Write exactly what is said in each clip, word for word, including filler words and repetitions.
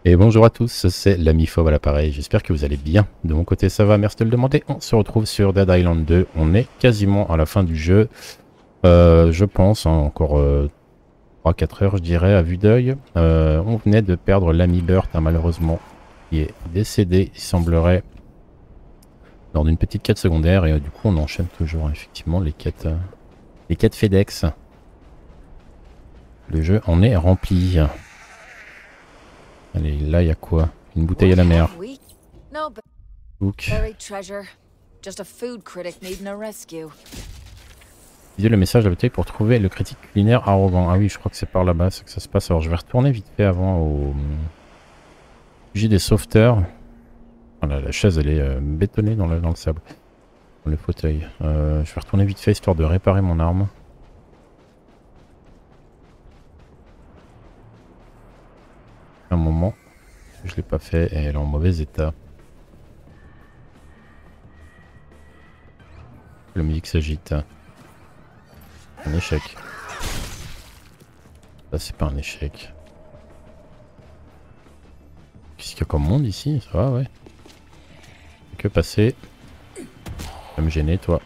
Et bonjour à tous, c'est l'ami Fauve à l'appareil, j'espère que vous allez bien. De mon côté ça va, merci de le demander. On se retrouve sur Dead Island deux, on est quasiment à la fin du jeu. Euh, je pense, hein, encore euh, trois quatre heures je dirais à vue d'œil. Euh, on venait de perdre l'ami Burt, hein, malheureusement, qui est décédé, il semblerait, lors d'une petite quête secondaire. Et euh, du coup on enchaîne toujours, hein, effectivement, les quêtes, euh, les quêtes FedEx. Le jeu en est rempli. Allez, là il y a quoi? Une bouteille à la mer. Book. Lisez le message de la bouteille pour trouver le critique culinaire arrogant. Ah oui, je crois que c'est par là-bas que ça se passe. Alors je vais retourner vite fait avant au sujet des sauveteurs. Voilà, la chaise elle est euh, bétonnée dans le, dans le sable. Dans le fauteuil. Euh, je vais retourner vite fait histoire de réparer mon arme. Un moment. Je l'ai pas fait et elle est en mauvais état. La musique s'agite. Un échec. Ça c'est pas un échec. Qu'est-ce qu'il y a comme monde ici? Ça va, ouais. Que passer. Ça me gêner, toi.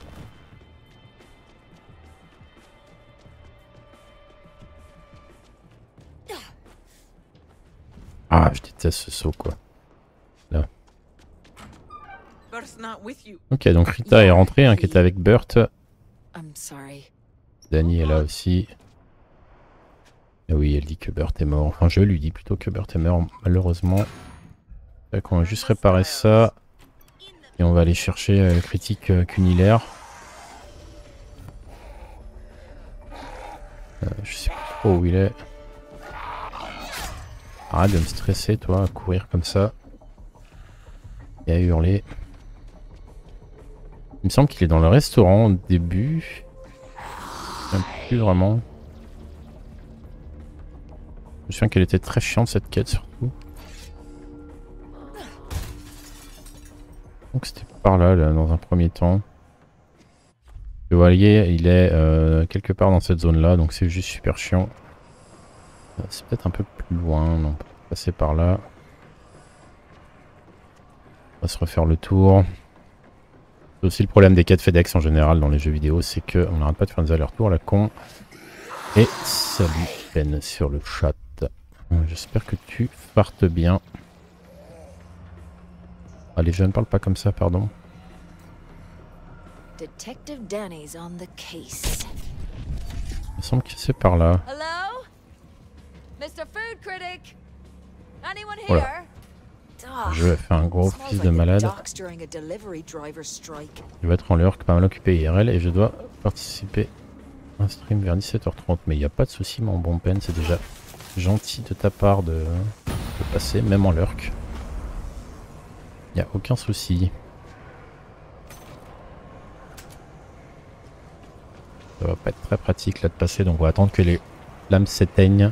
Ah, je déteste ce saut, quoi. Là. Ok, donc Rita est rentrée, hein, qui était avec Burt. Danny est là aussi. Et oui, elle dit que Burt est mort. Enfin, je lui dis plutôt que Burt est mort, malheureusement. Donc, on va juste réparer ça. Et on va aller chercher euh, le critique euh, cunilaire. Euh, je sais pas trop où il est. Arrête de me stresser, toi, à courir comme ça. Et à hurler. Il me semble qu'il est dans le restaurant au début. Je ne sais plus vraiment. Je me souviens qu'elle était très chiante cette quête surtout. Donc c'était par là, là, dans un premier temps. Le voilier, il est euh, quelque part dans cette zone là, donc c'est juste super chiant. C'est peut-être un peu plus loin, non, on peut passer par là. On va se refaire le tour. C'est aussi le problème des quêtes FedEx en général dans les jeux vidéo, c'est qu'on n'arrête pas de faire des allers-retours à la con. Et salut Ben sur le chat. J'espère que tu fartes bien. Allez, je ne parle pas comme ça, pardon. Detective Danny's on the case. Il me semble que c'est par là. Hello? mister Food Critic? Anyone here? Voilà. Je vais faire un gros fils de malade. Je vais être en lurk, pas mal occupé I R L et je dois participer à un stream vers dix-sept heures trente. Mais il n'y a pas de souci, mon bon pen, c'est déjà gentil de ta part de, de passer, même en lurk. Il n'y a aucun souci. Ça va pas être très pratique là de passer, donc on va attendre que les flammes s'éteignent.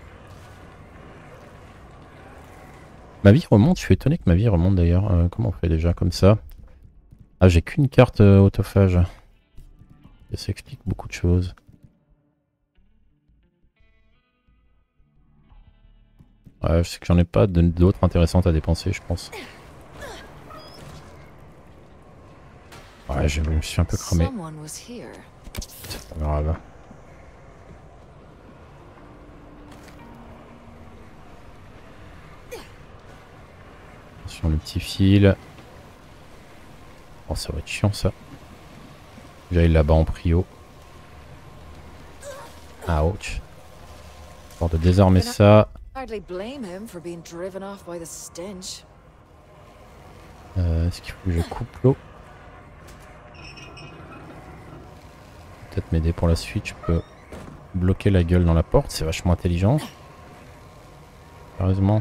Ma vie remonte, je suis étonné que ma vie remonte d'ailleurs. Euh, comment on fait déjà comme ça? Ah, j'ai qu'une carte euh, autophage. Ça explique beaucoup de choses. Ouais, je sais que j'en ai pas d'autres intéressantes à dépenser, je pense. Ouais, je me suis un peu cramé. C'est pas grave. Attention, le petit fil. Oh, ça va être chiant ça. J'aille là-bas en prio. Ouch. Pour de désarmer ça. Euh, Est-ce qu'il faut que je coupe l'eau? Peut-être m'aider pour la suite. Je peux bloquer la gueule dans la porte. C'est vachement intelligent. Sérieusement.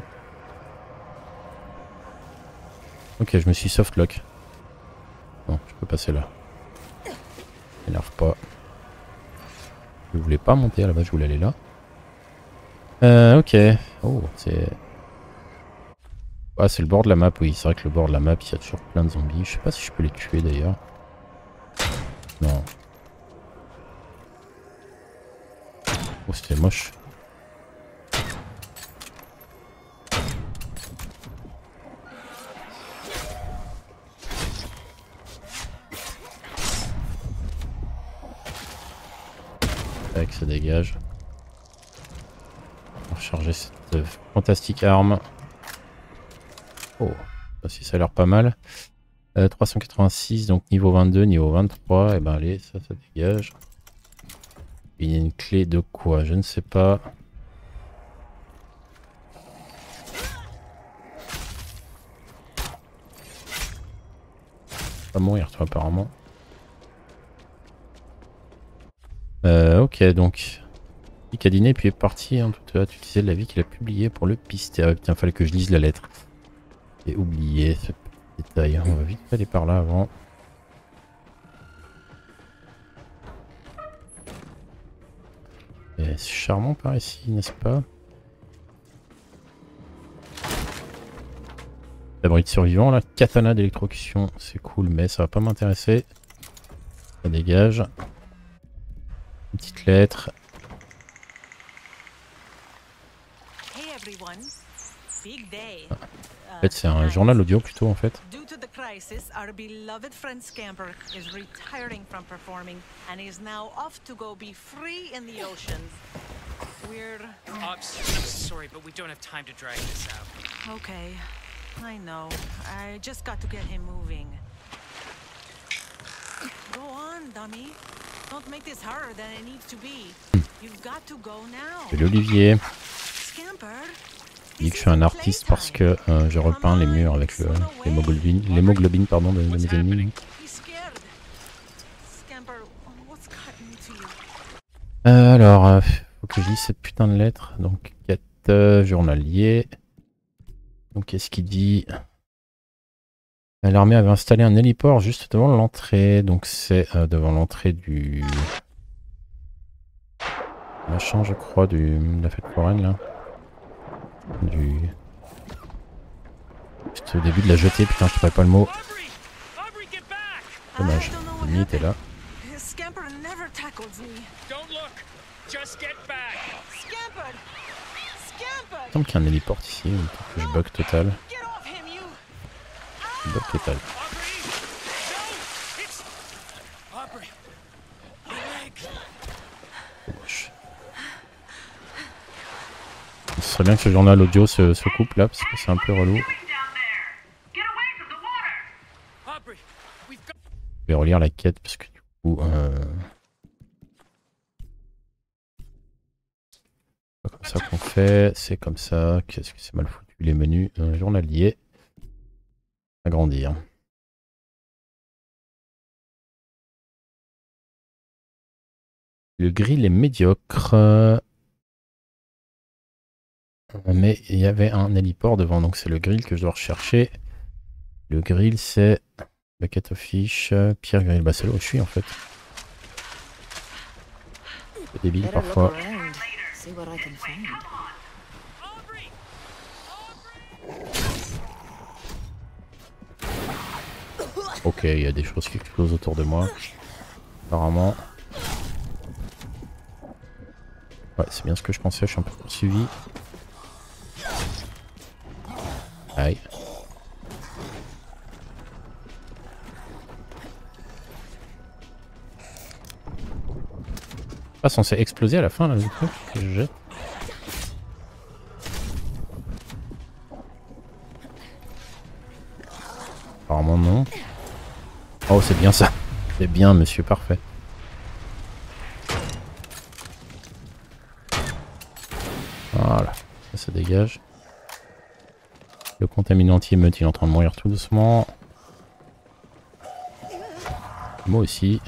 Ok, je me suis softlock. Bon, je peux passer là. M'énerve pas. Je voulais pas monter à la base, je voulais aller là. Euh, ok. Oh, c'est... Ah, c'est le bord de la map, oui. C'est vrai que le bord de la map, il y a toujours plein de zombies. Je sais pas si je peux les tuer d'ailleurs. Non. Oh, c'était moche. Tac, ça dégage. On va recharger cette euh, fantastique arme. Oh, ça aussi ça a l'air pas mal. Euh, trois cent quatre-vingt-six, donc niveau vingt-deux, niveau vingt-trois. Et ben allez, ça, ça dégage. Il y a une clé de quoi? Je ne sais pas. Pas mourir toi apparemment. Euh, ok donc. Il a dîné puis est parti. Hein, tout à l'heure, tu disais l'avis qu'il a publié pour le pister. Ah, putain, fallait que je lise la lettre. J'ai oublié ce petit détail. On va vite aller par là avant. C'est charmant par ici, n'est-ce pas? Abri de survivants, là. Katana d'électrocution, c'est cool, mais ça va pas m'intéresser. Ça dégage. Une petite lettre. En fait, c'est un journal audio plutôt en fait. Due to the crisis, our beloved friend Scamper is retiring from performing and is now off to go be free in the oceans. We're... Oh, I'm sorry, but we don't have time to drag this out. Okay, I know. I just got to get him moving. Go on, dummy. Don't make this harder than it needs to be. You've got to go now. C'est l'Olivier. Scamper. Je dis que je suis un artiste parce que euh, je repeins les murs avec l'hémoglobine l'hémoglobine pardon de, de mes ennemis. Euh, alors, euh, faut que je lise cette putain de lettre. Donc, quête euh, journalier. Donc, qu'est-ce qu'il dit? L'armée avait installé un héliport juste devant l'entrée. Donc, c'est euh, devant l'entrée du machin, je crois, du de la fête foraine là. Du... Juste au début de la jetée, putain je trouvais pas le mot. Dommage, l'ennemi était là. Il semble qu'il y a un héliport ici, que je bug total. Bug total. Ce serait bien que ce journal audio se, se coupe là parce que c'est un peu relou. Je vais relire la quête parce que du coup euh... c'est comme ça qu'on fait, c'est comme ça. Qu'est-ce que c'est mal foutu les menus euh, journalier. Agrandir. Le grill est médiocre. Mais il y avait un héliport devant, donc c'est le grill que je dois rechercher. Le grill c'est bucket of fish, Pierre Grill, bah c'est là où je suis en fait. C'est débile parfois. Ok, il y a des choses qui explosent autour de moi. Apparemment. Ouais, c'est bien ce que je pensais, je suis un peu poursuivi. Aïe. Pas censé exploser à la fin là le truc que je jette. Apparemment non. Oh c'est bien ça. C'est bien monsieur, parfait. Voilà, ça, ça dégage. Le contaminant émeute, il est en train de mourir tout doucement. Moi aussi.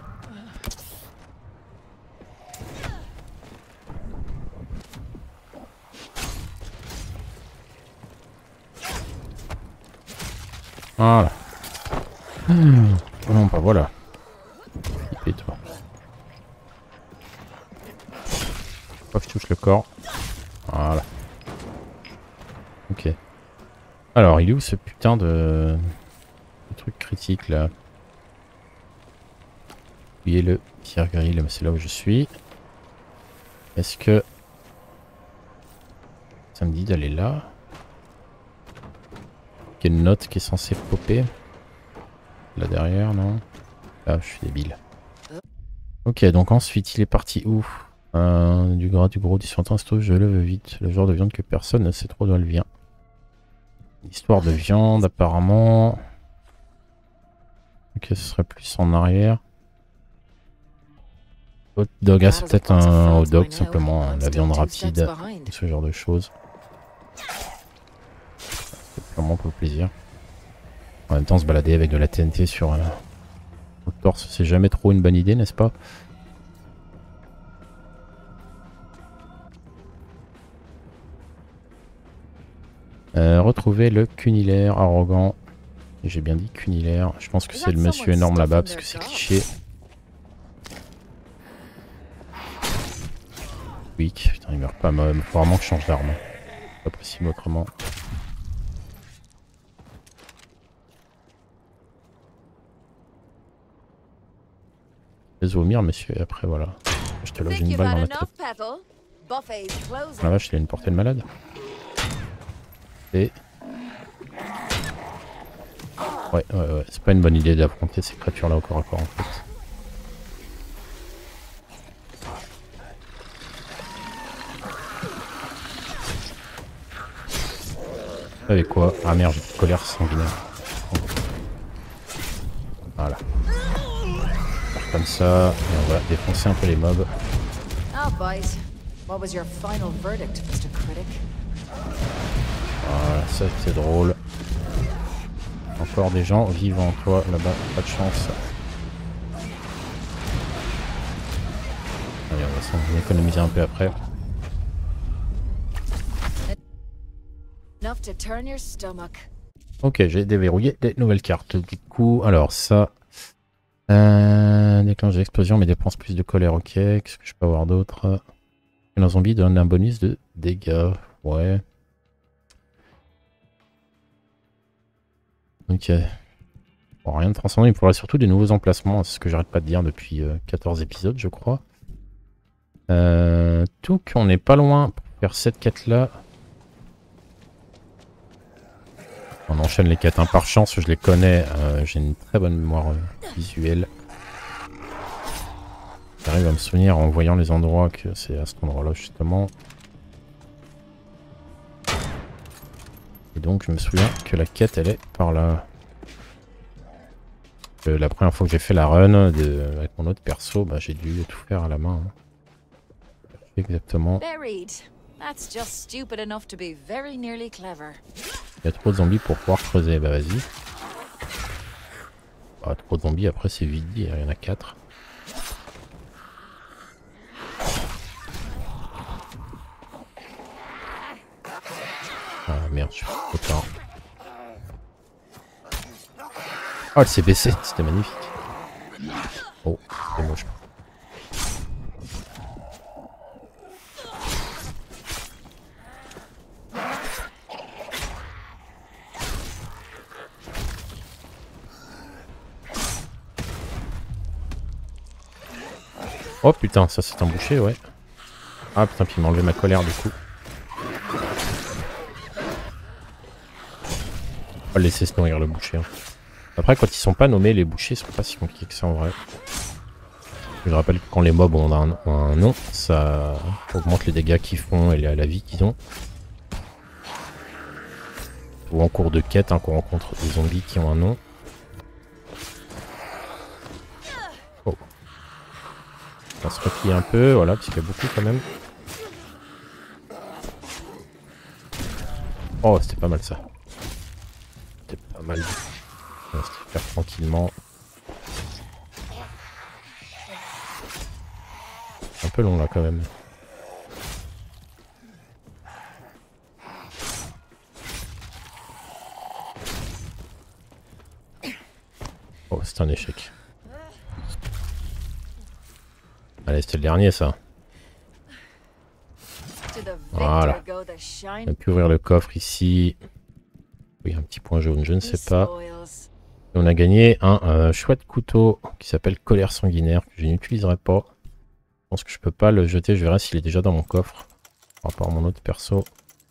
Voilà. Mmh. Oh non, pas voilà. Et toi. Faut pas que je touche le corps. Voilà. Ok. Alors, il est où ce putain de, de truc critique là? Oubliez le Pierre Grill, c'est là où je suis. Est-ce que ça me dit d'aller là? Il y a une note qui est censée popper. Là derrière, non? Là, je suis débile. Ok, donc ensuite, il est parti où? Euh, du gras, du gros, dissentant, je le veux vite. Le genre de viande que personne ne sait trop d'où elle vient. Histoire de viande, apparemment. Ok, ce serait plus en arrière. Hot dog, ah, c'est peut-être un hot dog, simplement, hein, la viande rapide, ce genre de choses. C'est purement pour le plaisir. En même temps, se balader avec de la T N T sur euh, le torse, c'est jamais trop une bonne idée, n'est-ce pas? Euh, retrouver le cunilaire arrogant. J'ai bien dit cunilaire. Je pense que c'est le monsieur énorme là-bas parce que c'est cliché. Oui, putain, il meurt pas. Il faut vraiment que je change d'arme. Pas possible autrement. Laisse vomir, monsieur, et après voilà. Je te loge une balle dans la tête. La vache, il a une portée de malade. Et... Ouais, ouais, ouais, c'est pas une bonne idée d'affronter ces créatures là au corps à corps en fait. Vous savez quoi? Ah merde, j'ai une colère sanguinaire. Voilà. Faire comme ça, et on va défoncer un peu les mobs. Voilà, ça c'est drôle. Encore des gens vivants, toi là-bas, pas de chance. Allez, on va s'en économiser un peu après. Ok, j'ai déverrouillé des nouvelles cartes. Du coup, alors ça... Euh, déclenche l'explosion mais dépense plus de colère, ok. Qu'est-ce que je peux avoir d'autre? Un zombie donne un bonus de dégâts, ouais. Ok. Bon, rien de transcendant, il faudrait surtout des nouveaux emplacements, c'est ce que j'arrête pas de dire depuis euh, quatorze épisodes, je crois. Euh, tout qu'on n'est pas loin pour faire cette quête là. On enchaîne les quêtes, hein. Par chance, je les connais, euh, j'ai une très bonne mémoire euh, visuelle. J'arrive à me souvenir en voyant les endroits que c'est à cet endroit-là justement. Et donc je me souviens que la quête elle est par là. Euh, la première fois que j'ai fait la run de, avec mon autre perso, bah, j'ai dû tout faire à la main. Hein. Exactement. Il y a trop de zombies pour pouvoir creuser, bah vas-y. Ah, trop de zombies, après c'est vide, il y en a quatre. Ah merde, je suis trop tard. Oh, elle s'est baissée, c'était magnifique. Oh, c'est moche. Oh putain, ça c'est un boucher, ouais. Ah putain, puis il m'a enlevé ma colère du coup. On va laisser se nourrir le boucher. Hein. Après, quand ils sont pas nommés, les bouchers sont pas si compliqués que ça en vrai. Je rappelle que quand les mobs ont un, ont un nom, ça augmente les dégâts qu'ils font et la, la vie qu'ils ont. Ou en cours de quête, hein, qu'on rencontre des zombies qui ont un nom. Oh. On va se replier un peu, voilà, parce qu'il y a beaucoup quand même. Oh, c'était pas mal ça. C'était pas mal. On va se faire tranquillement. Un peu long là quand même. Oh, c'est un échec. Allez, c'était le dernier ça. Voilà. On a pu ouvrir le coffre ici. Oui, un petit point jaune, je ne sais pas. Et on a gagné un euh, chouette couteau qui s'appelle colère sanguinaire que je n'utiliserai pas. Je pense que je peux pas le jeter, je verrai s'il est déjà dans mon coffre. Par rapport à mon autre perso.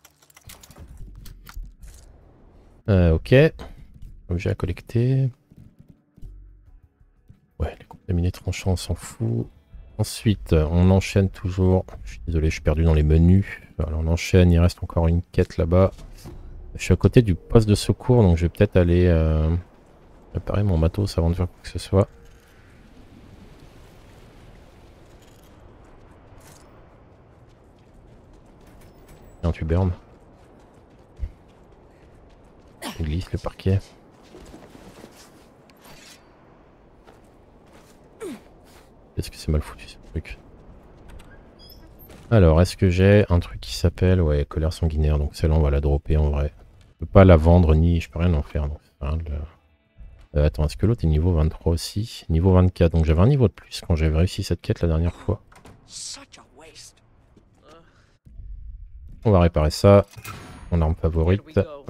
Euh, ok. Objet à collecter. Ouais, les contaminés tranchants, on s'en fout. Ensuite, on enchaîne toujours. Je suis désolé, je suis perdu dans les menus. Alors, on enchaîne, il reste encore une quête là-bas. Je suis à côté du poste de secours, donc je vais peut-être aller euh, préparer mon matos avant de faire quoi que ce soit. Tiens, tu bernes. Il glisse le parquet. Est-ce que c'est mal foutu ce truc? Alors, est-ce que j'ai un truc qui s'appelle... Ouais, colère sanguinaire, donc celle-là on va la dropper en vrai. Je peux pas la vendre ni... Je peux rien en faire, donc c'est rien de la... euh, attends, est-ce que l'autre est niveau vingt-trois aussi? Niveau vingt-quatre, donc j'avais un niveau de plus quand j'avais réussi cette quête la dernière fois. On va réparer ça. Mon arme favorite.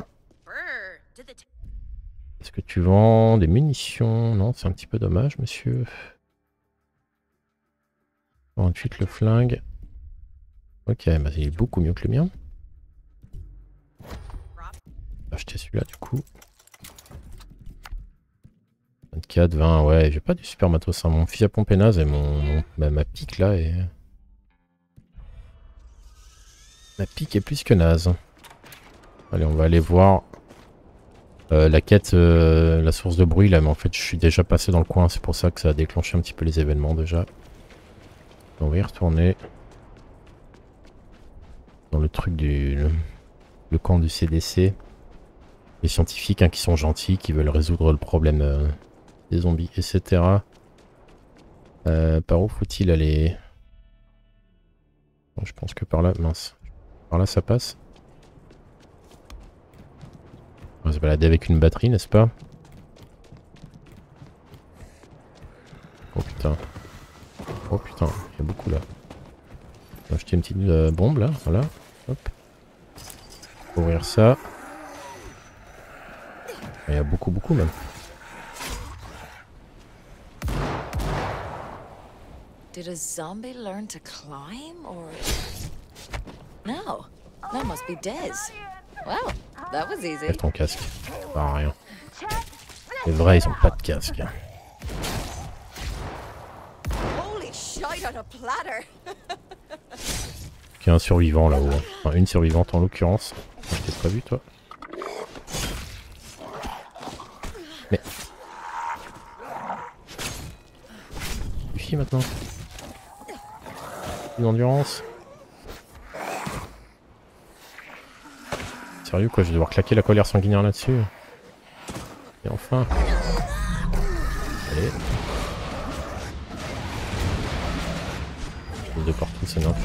Est-ce que tu vends des munitions? Non, c'est un petit peu dommage, monsieur. vingt-huit le flingue. Ok, bah il est beaucoup mieux que le mien. Je vais acheter celui-là du coup. vingt-quatre, vingt, ouais, j'ai pas du super matos. Hein. Mon fusil à pompe est naze et mon, mon bah, ma pique là est... Ma pique est plus que naze. Allez, on va aller voir euh, la quête, euh, la source de bruit là, mais en fait je suis déjà passé dans le coin, c'est pour ça que ça a déclenché un petit peu les événements déjà. On va y retourner. Dans le truc du... Le, le camp du C D C. Les scientifiques hein, qui sont gentils, qui veulent résoudre le problème euh, des zombies, et cetera. Euh, par où faut-il aller? Bon, je pense que par là, mince. Par là ça passe. On va se balader avec une batterie, n'est-ce pas? Oh putain. Oh putain, il y a beaucoup là. On va acheter une petite euh, bombe là, voilà. Hop. Ouvrir ça. Il y a beaucoup, beaucoup même. Did a zombie learn to climb or... No, that must be Dez. Well, that was easy. Lève ton casque. Ça sert à rien. C'est vrai, ils ont pas de casque. Holy shit on a platter. Il y a un survivant là-haut. Enfin, une survivante en l'occurrence. Je t'ai pas vu toi. Mais... Suffit maintenant. Une endurance. Sérieux quoi, je vais devoir claquer la colère sanguinaire là-dessus. Et enfin. Allez. De partout, c'est n'importe.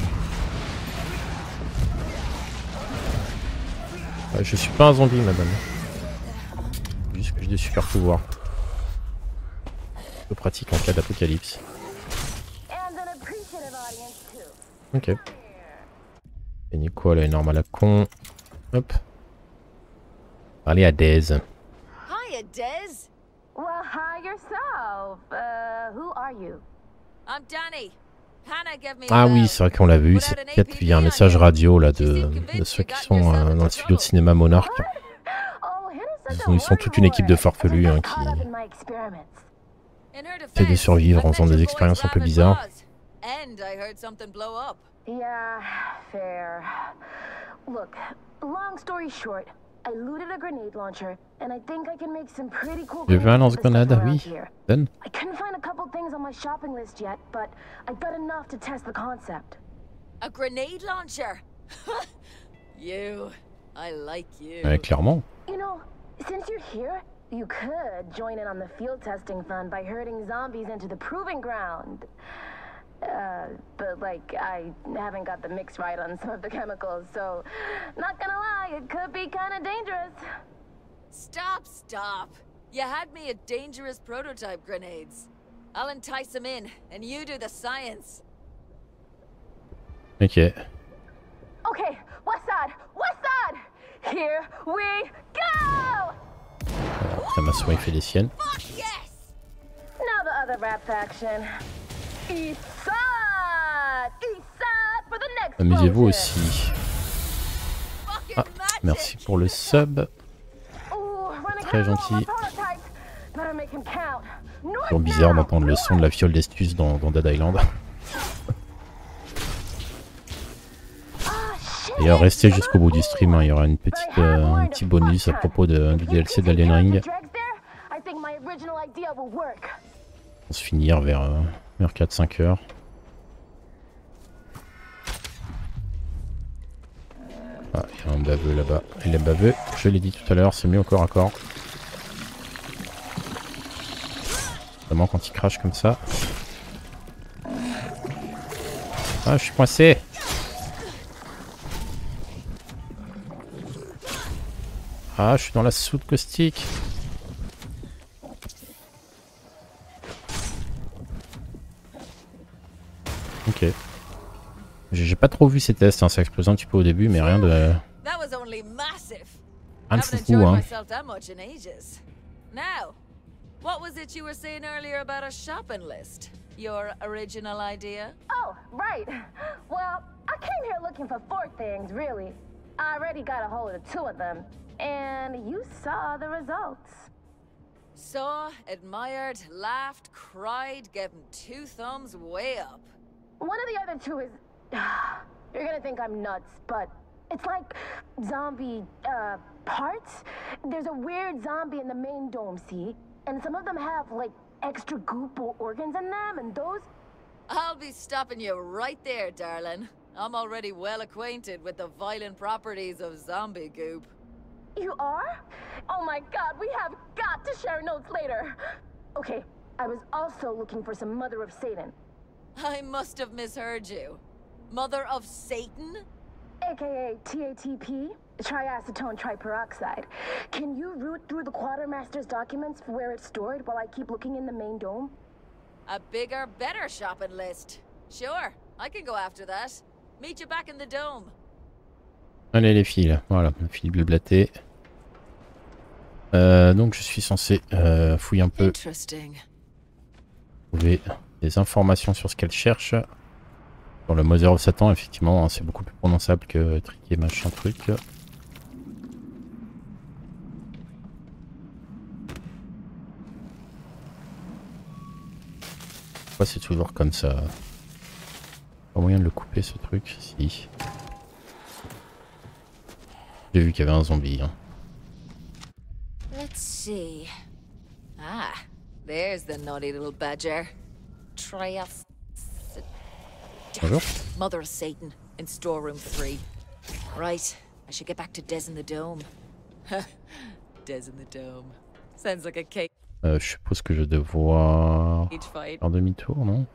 Euh, je suis pas un zombie, madame. Juste que j'ai des super pouvoirs. Je pratique en cas d'apocalypse. Ok. Et Nico, elle a une arme à la con. Hop. Allez à Dez. Hiya, Dez. Well, hi yourself. Uh, who are you? I'm Danny. Hannah gave me Ah a oui, bell. c'est vrai qu'on l'a vu, cette quête via un message radio là de, de ceux qui sont euh, dans le studio de cinéma Monarch. Oh, Hannah's Ils, ils sont toute une équipe de farfelus hein, qui In her essaient de defense, survivre en I faisant met des your expériences boys un peu Ram and bizarres. Buzz, and I heard something blow up. Yeah, fair. Look, long story short, I looted a grenade launcher, and I think I can make some pretty cool. J'ai vu un lance-grenade, around oui. here. Donne. I couldn't find a couple things on my shopping list yet, but I got enough to test the concept. A grenade launcher. You. I like you. Ouais, clairement. You know, since you're here, you could join in on the field testing fun by herding zombies into the proving ground. Uh, but like, I haven't got the mix right on some of the chemicals, so not gonna lie, it could be kind of dangerous. Stop, stop. You had me at dangerous prototype grenades. I'll entice them in, and you do the science. Ok. Okay, west side, west side! Here we go! Ça m'a souvent fait des siennes. Fuck yes! Now the other rap faction. East side! East side for the next Amusez-vous explosion. aussi. Fucking Ah, magic! merci pour le sub. Ooh, running Très hell on gentil. my prototypes. Better make him count. North Toujours bizarre now. d'entendre le son de la fiole d'Estus dans, dans Dead Island. D'ailleurs, restez jusqu'au bout du stream, hein. Il y aura une petite, euh, un petit bonus à propos de, du D L C d'Elden Ring. On se finir vers, euh, vers quatre cinq heures. Ah, il y a un baveux là-bas. Il est baveux, je l'ai dit tout à l'heure, c'est mieux au corps à corps. Notamment quand il crache comme ça. Ah, je suis coincé. Ah, je suis dans la soude caustique. Ok. J'ai pas trop vu ces tests, hein. Ça explose un petit peu au début, mais rien de... That was only massive. Rien de Haven't foufou, enjoyed hein. myself that much in ages. Now, what was it you were saying earlier about a shopping list? Your original idea? Oh, right. Well, I came here looking for four things, really. I already got a hold of two of them, and you saw the results. Saw, admired, laughed, cried, gave him two thumbs way up. One of the other two is... You're gonna think I'm nuts, but it's like zombie, uh, parts. There's a weird zombie in the main dome, see? And some of them have, like, extra goop or organs in them, and those... I'll be stopping you right there, darling. I'm already well acquainted with the violent properties of zombie goop. You are? Oh my god, we have got to share notes later. Okay, I was also looking for some Mother of Satan. I must have misheard you. Mother of Satan? A K A T A T P, triacetone triperoxide. Can you root through the Quartermaster's documents for where it's stored while I keep looking in the main dome? A bigger, better shopping list. Sure, I can go after that. Meet you back in the dome. Allez les filles, là. Voilà, le fil blablaté. Euh, donc je suis censé euh, fouiller un peu, Interesting. trouver des informations sur ce qu'elle cherche. Dans le Mother of Satan, effectivement, hein, c'est beaucoup plus prononçable que triquer machin truc. Pourquoi c'est toujours comme ça? Pas moyen de le couper ce truc? Si. J'ai vu qu'il y avait un zombie. Hein. Let's see. Ah, there's the naughty little badger. Trias. Bonjour. Mother of Satan in storeroom three. Right, I should get back to Des in the Dome. Des in the Dome. Sounds like a cake Euh, je suppose que je vais devoir fight. faire demi-tour, non?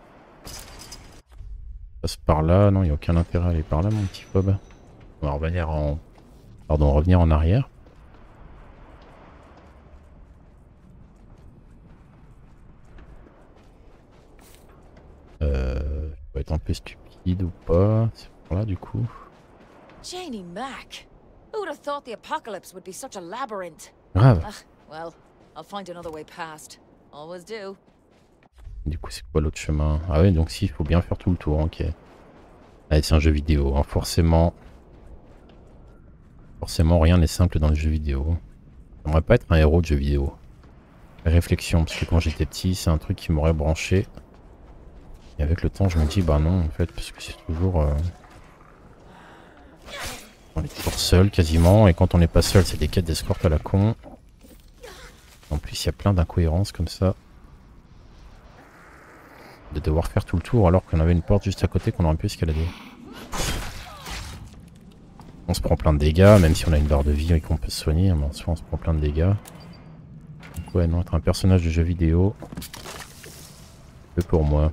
Passe par là, non, il n'y a aucun intérêt à aller par là, mon petit Bob. On va revenir en... Pardon, revenir en arrière. Euh... Je dois être un peu stupide ou pas? C'est par là, du coup. Janie Mac. Who would have thought the apocalypse would be such a labyrinth? Grave. Ugh, well, I'll find another way past. Always do. Du coup, c'est quoi l'autre chemin? Ah ouais, donc si, il faut bien faire tout le tour, ok. Allez, c'est un jeu vidéo, hein. Forcément... Forcément, rien n'est simple dans le jeu vidéo. J'aimerais pas être un héros de jeu vidéo. Réflexion, parce que quand j'étais petit, c'est un truc qui m'aurait branché. Et avec le temps, je me dis, bah non, en fait, parce que c'est toujours... Euh... On est toujours seul, quasiment, et quand on n'est pas seul, c'est des quêtes d'escorte à la con. En plus, il y a plein d'incohérences comme ça. De devoir faire tout le tour alors qu'on avait une porte juste à côté qu'on aurait pu escalader. On se prend plein de dégâts, même si on a une barre de vie et qu'on peut se soigner, mais en soi on se prend plein de dégâts. Donc ouais, non, être un personnage de jeu vidéo, peu pour moi.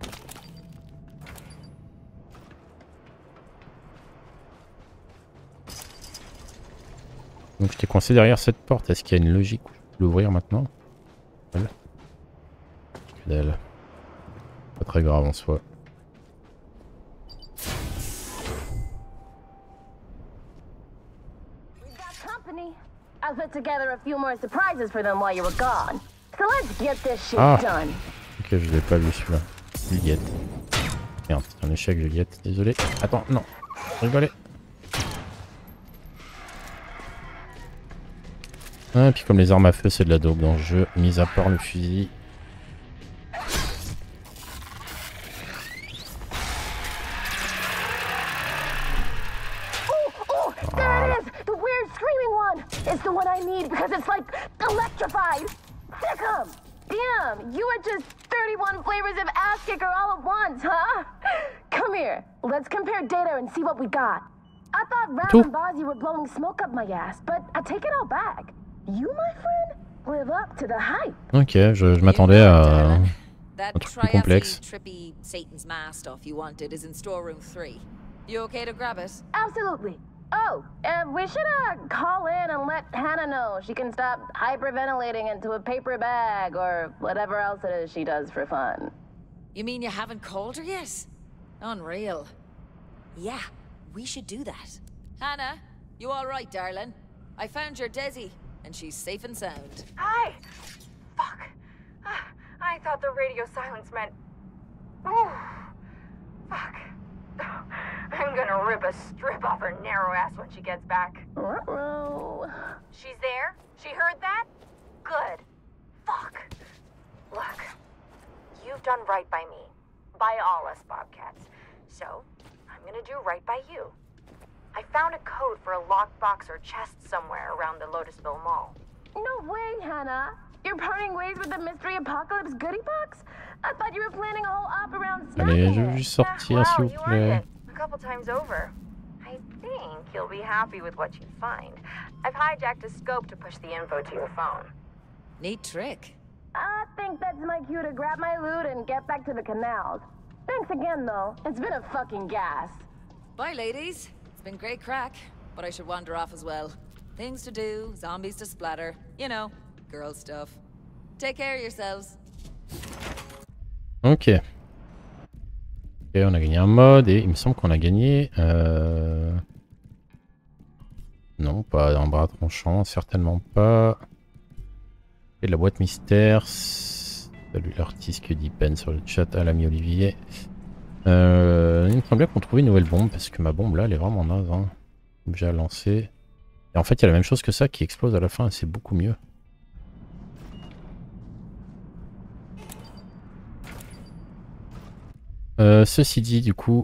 Donc je t'ai coincé derrière cette porte, est-ce qu'il y a une logique où je peux l'ouvrir maintenant? Voilà. Que dalle. Pas très grave en soi. I put together a few more surprises for them while you were gone. So let's get this shit Ah. done. Ok, je l'ai pas vu celui-là. Juliette. Merde, c'est un échec Juliette, désolé. Attends, non. Rigolez. Ah, et puis comme les armes à feu c'est de la daube dans le jeu, mis à part le fusil. one. It's the one I need because it's like electrified. Sick 'em. Damn, you are just thirty-one flavors of ass kicker all at once, huh? Come here. Let's compare data and see what we got. I thought Rap Tout. and Bozzy were blowing smoke up my ass, but I take it all back. You, my friend, live up to the hype. Ok, je, je m'attendais à That un truc plus complexe. trippy Satan's mask stuff you wanted is in storeroom three. You okay to grab it? Absolutely. Oh, uh, we should uh, call in and let Hannah know she can stop hyperventilating into a paper bag or whatever else it is she does for fun. You mean you haven't called her yet? Unreal. Yeah, we should do that. Hannah, you all right, darling? I found your Desi, and she's safe and sound. Hi! Fuck. I thought the radio silence meant... Ooh. Fuck. I'm gonna rip a strip off her narrow ass when she gets back. Ruh-roh. She's there? She heard that? Good. Fuck. Look, you've done right by me. By all us Bobcats. So, I'm gonna do right by you. I found a code for a locked box or chest somewhere around the Lotusville Mall. No way, Hannah. You're parting ways with the Mystery Apocalypse goodie box? I thought you were planning a whole op around Allez, snapping je vais it. juste sortir Ah, s'il wow, vous you plaît. earned it. A couple times over. I think you'll be happy with what you find. I've hijacked a scope to push the info to your phone. Neat trick. I think that's my cue to grab my loot and get back to the canals. Thanks again, though. It's been a fucking gas. Bye, ladies. It's been great crack, but I should wander off as well. Things to do, zombies to splatter. You know, girl stuff. Take care of yourselves. Ok. Ok, on a gagné un mode et il me semble qu'on a gagné... Euh... Non, pas un bras tranchant, certainement pas. Et la boîte mystère. Salut l'artiste que dit Ben sur le chat à l'ami Olivier. Euh, il me semblait qu'on trouvait une nouvelle bombe parce que ma bombe là elle est vraiment naze. Hein. J'ai à lancer. Et en fait il y a la même chose que ça qui explose à la fin et c'est beaucoup mieux. Euh, ceci dit, du coup,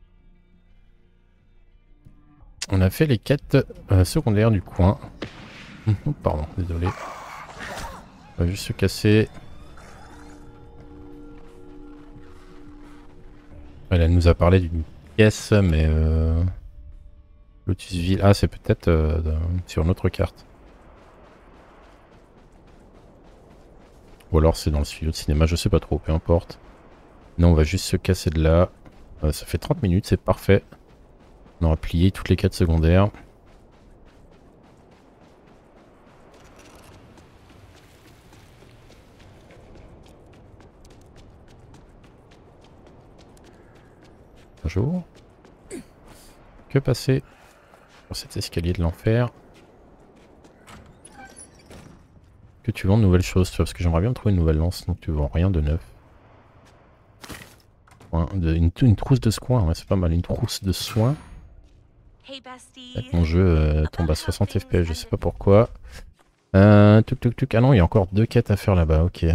on a fait les quêtes euh, secondaires du coin. Pardon, désolé. On va juste se casser. Elle, elle nous a parlé d'une pièce, mais euh, Lotusville. Ah, c'est peut-être euh, sur une autre carte. Ou alors c'est dans le studio de cinéma, je sais pas trop, peu importe. Non, on va juste se casser de là. Euh, ça fait trente minutes, c'est parfait. On aura plié toutes les quêtes secondaires. Bonjour. Que passer sur cet escalier de l'enfer? Que tu vends de nouvelles choses, tu vois, parce que j'aimerais bien me trouver une nouvelle lance, donc tu vends rien de neuf. De, une, une trousse de soins, ouais, c'est pas mal, une trousse de soins. Hey bestie. Avec mon jeu euh, tombe à soixante F P S, je sais pas pourquoi. Euh, tuk tuk tuk. Ah non, il y a encore deux quêtes à faire là-bas, ok.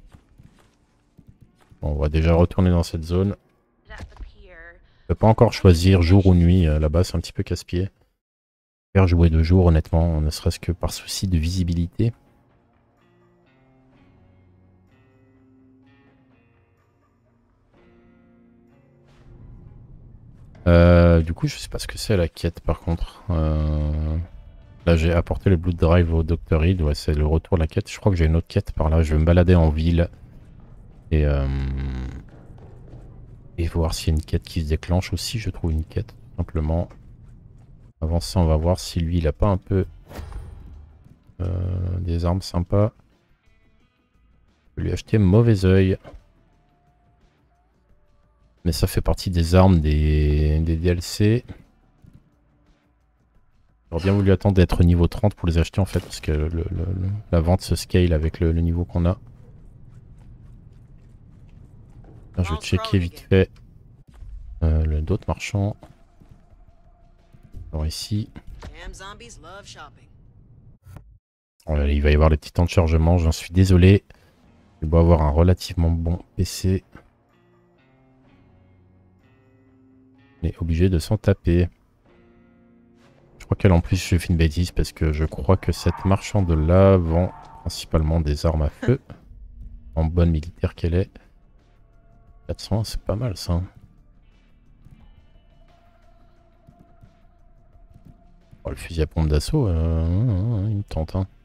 Bon, on va déjà retourner dans cette zone. Je peux pas encore choisir jour ou nuit euh, là-bas, c'est un petit peu casse-pied. Faire jouer de jour, honnêtement, ne serait-ce que par souci de visibilité. Euh, du coup, je sais pas ce que c'est la quête par contre. Euh... Là, j'ai apporté le Blood Drive au docteur Reed. Ouais, c'est le retour de la quête. Je crois que j'ai une autre quête par là. Je vais me balader en ville et, euh... et voir s'il y a une quête qui se déclenche ou si je trouve une quête, tout simplement. Avant ça, on va voir si lui, il a pas un peu euh, des armes sympas. Je vais lui acheter mauvais oeil. Mais ça fait partie des armes des, des D L C. J'aurais bien voulu attendre d'être niveau trente pour les acheter en fait, parce que le, le, le, la vente se scale avec le, le niveau qu'on a. Là, je vais checker vite fait euh, d'autres marchands. Alors ici. Oh là, il va y avoir les petits temps de chargement, j'en suis désolé. Je dois avoir un relativement bon P C. On est obligé de s'en taper. Je crois qu'elle en plus j'ai fait une bêtise parce que je crois que cette marchande là vend principalement des armes à feu. En bonne militaire qu'elle est. quatre cents, c'est pas mal ça. Oh, le fusil à pompe d'assaut, euh, il me tente. Hein.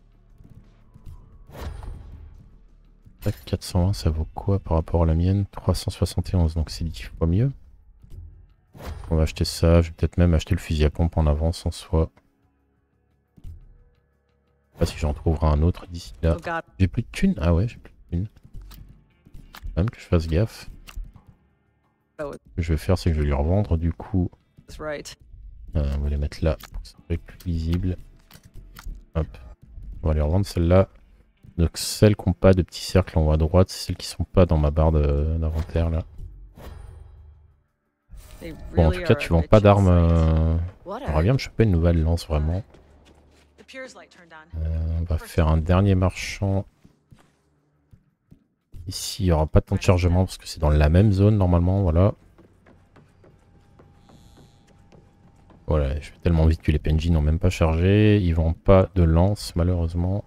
quatre cent vingt, ça vaut quoi par rapport à la mienne? Trois cent soixante et onze, donc c'est dix fois mieux. On va acheter ça, je vais peut-être même acheter le fusil à pompe en avance en soi. Je sais pas si j'en trouverai un autre d'ici là. J'ai plus de thunes? Ah ouais, j'ai plus de thunes. Quand même que je fasse gaffe. Ce que je vais faire, c'est que je vais lui revendre du coup. Euh, on va les mettre là pour que ça soit plus lisible. Hop. On va les revendre celles-là. Donc celles qui n'ont pas de petits cercles en haut à droite, c'est celles qui sont pas dans ma barre d'inventaire là. Bon, en tout cas, tu vends pas d'armes. Euh... J'aimerais bien me choper une nouvelle lance vraiment. Euh, on va faire un dernier marchand. Ici, il n'y aura pas de temps de chargement parce que c'est dans la même zone normalement. Voilà. Voilà, je vais tellement vite que les P N J n'ont même pas chargé. Ils vendent pas de lance malheureusement.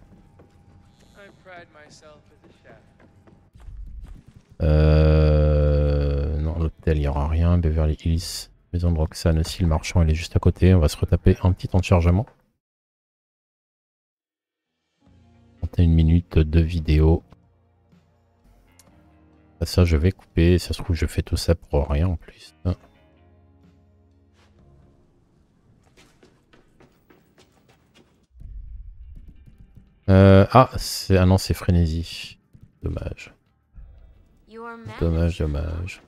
Euh... Non, l'hôtel, il n'y aura rien. Beverly Hills, maison de Roxane aussi. Le marchand, il est juste à côté. On va se retaper un petit temps de chargement. trente et une minutes de vidéo. Ça, je vais couper. Ça se trouve, je fais tout ça pour rien en plus. Euh, ah, c'est ah non, c'est frénésie. Dommage. Dommage, dommage.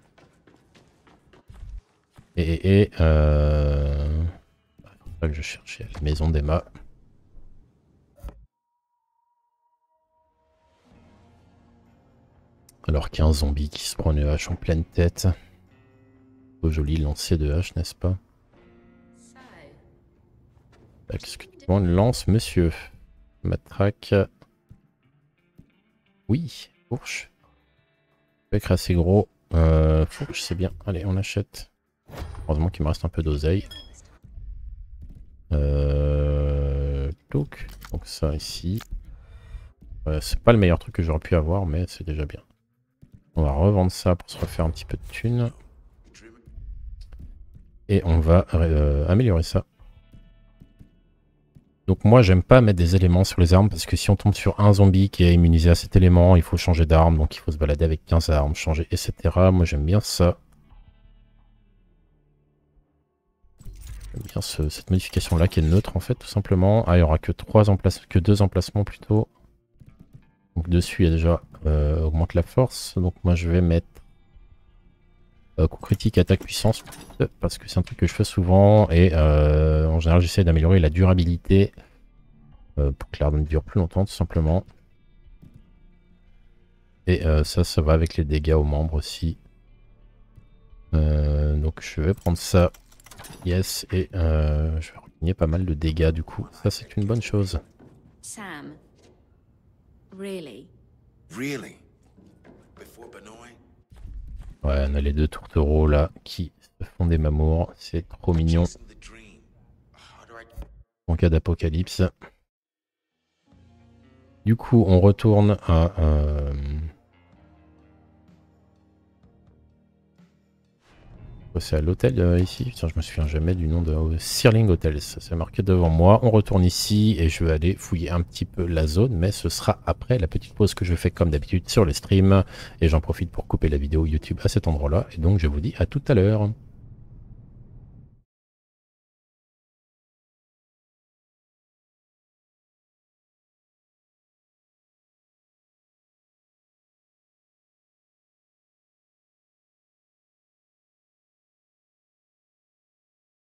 Et, et, et euh... c'est ça que je cherchais, la maison d'Emma. Alors qu'il y a un zombie qui se prend une hache en pleine tête. Beau joli lancer de hache, n'est-ce pas? Qu'est-ce que tu prends une lance, monsieur? Matraque. Oui, fourche. Avec assez gros. Euh, fourche, c'est bien. Allez, on achète. Heureusement qu'il me reste un peu d'oseille. Euh, donc, donc ça ici. Euh, c'est pas le meilleur truc que j'aurais pu avoir, mais c'est déjà bien. On va revendre ça pour se refaire un petit peu de thunes. Et on va euh, améliorer ça. Donc moi j'aime pas mettre des éléments sur les armes parce que si on tombe sur un zombie qui est immunisé à cet élément, il faut changer d'arme, donc il faut se balader avec quinze armes, changer, et cetera. Moi j'aime bien ça. J'aime bien ce, cette modification là qui est neutre en fait tout simplement. Ah il n'y aura que, trois emplace que deux emplacements plutôt. Donc dessus il y a déjà euh, augmente la force. Donc moi je vais mettre euh, coup critique, attaque, puissance parce que c'est un truc que je fais souvent et euh, en général j'essaie d'améliorer la durabilité euh, pour que l'arme dure plus longtemps tout simplement. Et euh, ça, ça va avec les dégâts aux membres aussi. Euh, donc je vais prendre ça. Yes, et euh, je vais regagner pas mal de dégâts du coup. Ça c'est une bonne chose. Sam. Really? Really? Before Benoît? Ouais, on a les deux tourtereaux là qui se font des mamours. C'est trop mignon. En cas d'apocalypse. Du coup, on retourne à... Euh... C'est à l'hôtel euh, ici. Putain, je me souviens jamais du nom de euh, Searling Hotels. C'est marqué devant moi. On retourne ici et je vais aller fouiller un petit peu la zone. Mais ce sera après la petite pause que je fais comme d'habitude sur les streams. Et j'en profite pour couper la vidéo YouTube à cet endroit-là. Et donc je vous dis à tout à l'heure.